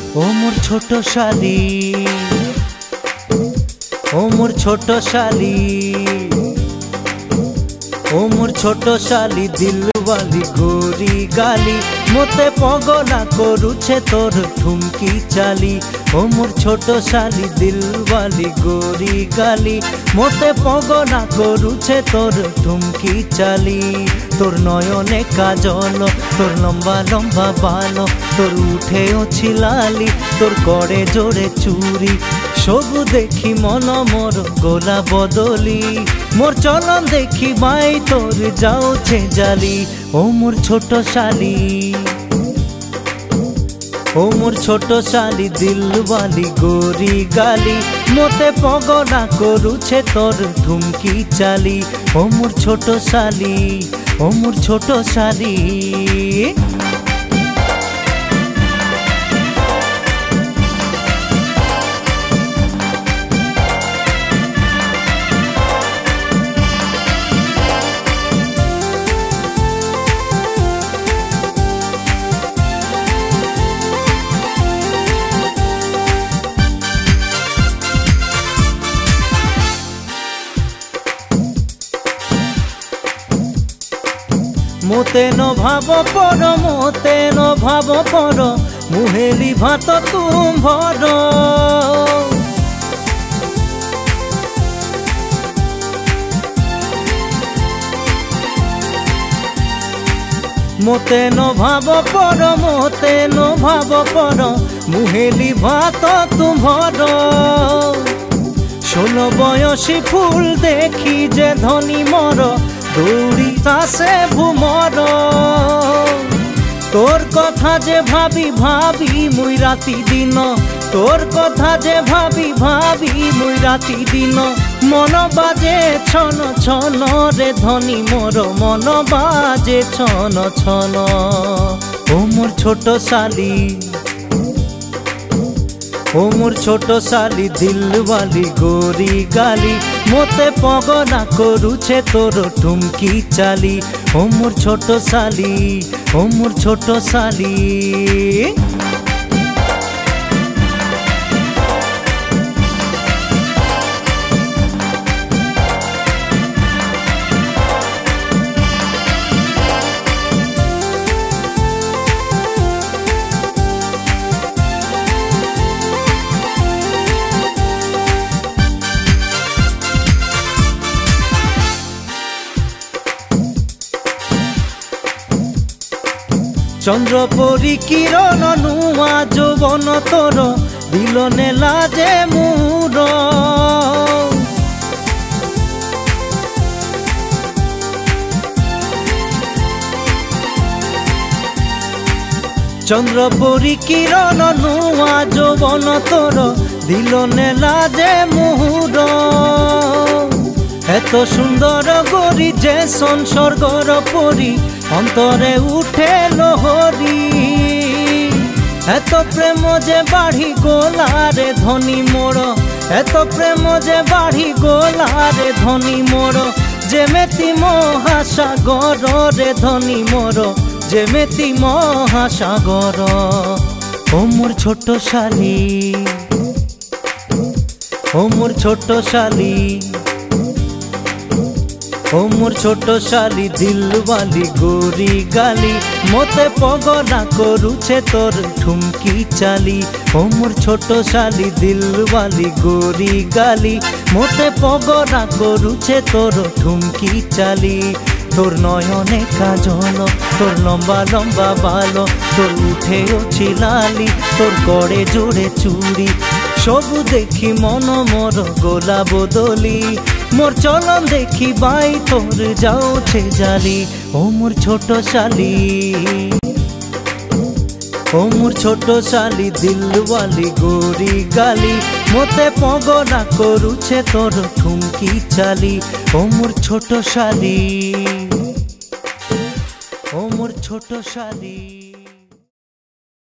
ओ मोर छोट शाली, ओ मोर छोट शाली, ओ मोर छोट शाली दिल वाली गोरी गाली, मोते पगला करुछे तोर ठुमकी चाली। ओ मोर छोट शाली दिल वाली गोरी गाली, मोते पगला करुछे तोर ठुमकी चाली। तोर नयने काजल, तोर लम्बा लम्बा बाल, तोर उठे अछि लाली, तोर करे जोड़े चूड़ी, सबु देखी मन मोर गोला बदली। मोर चलन देखी बाई तोर जाऊछे जाली। ओ मोर छोट शाली, ओ मोर छोट शाली दिल वाली गोरी गाली, मोते पगला करुछे तोर ठुमकी चाली। ओ मोर छोट शाली, ओ मोर छोट शाली। मोते न भाव पर, मोते न भाव पर, मुहेली भात तुम भर। मोते न भाव पर, मोते न भाव पर, मुहेली भात तुम भर। 16 बयसी फूल देखी जे धनी मोर, दौड़ी तासे भूमर। तोर कथा जे भाभी भाभी मुई राति दिन, तोर कथा जे भाभी भाभी मुई राति दिन, मन बाजे छन छन रे धनी मोर, मन बाजे छन छन। ओ मोर छोट शाली, ओ मोर छोट शाली दिल वाली गोरी गाली, मोते पगला करुछे तोर ठुमकी चाली। ओ मोर छोट शाली, ओ मोर छोट शाली। चंद्र परी किरण नुआ यौवन तोर, दिल नेला जे मूर। चंद्र परी किरण नुआ यौवन तोर, दिल नेला जे मूर। एत सुंदर गोरी जे संसर्गर परी, अंतरे उठे लोहरी। एत प्रेम जे बाढ़ी गोला रे धनी मोर, एत प्रेम जे बाढ़ी गोला रे धनी मोर, जेमेति महासागर रे धनी मोर, जेमेति महासागर। ओ मोर छोट शाली, ओ मोर छोट शाली, ओ मोर छोट शाली दिल वाली गोरी गाली, मोते पगला करुछे तोर ठुमकी चाली। ओ मोर छोट शाली दिल वाली गोरी गाली, मोते पगला करुछे तोर ठुमकी चाली। तोर नयने काजल, तोर लम्बा लम्बा बाल, तोर उठे अछि लाली, तोर करे जोड़े चूड़ी, सबु देखी मन मोर गोला बदली। मोर चलन देखी बाई तोर जाऊछे जाली। ओ मोर छोट शाली, ओ मोर छोट शाली दिल वाली गोरी गाली, मोते पगला करुछे तोर ठुमकी चाली। ओ मोर छोट शाली, ओ मोर छोट शाली।